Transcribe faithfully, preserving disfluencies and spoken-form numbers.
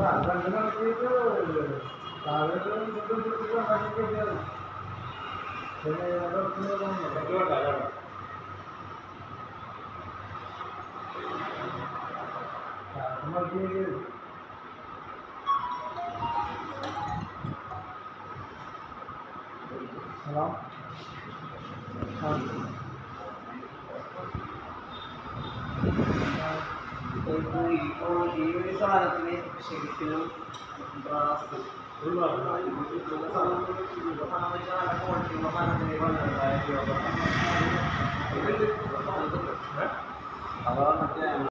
Hello? ഇപ്പോൾ ഈ ഒരു സാധനത്തിന് ശരിക്കും ബ്രാസ് അതാ മറ്റേ